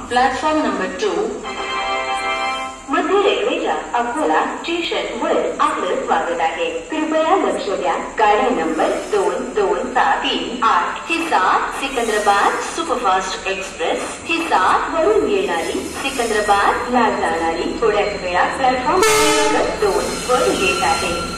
Platform number 2. मध्य रेल्वेच्या Akola station वर आपलं स्वागत आहे. कृपया लक्ष द्या. गाडी नंबर 2238 हिसार सिकंदराबाद सुपरफास्ट एक्सप्रेस. हिसार वरून येणारी सिकंदराबाद ला जाणारी थोड्याच वेळा प्लॅटफॉर्म क्रमांक 2 वर येत आहे.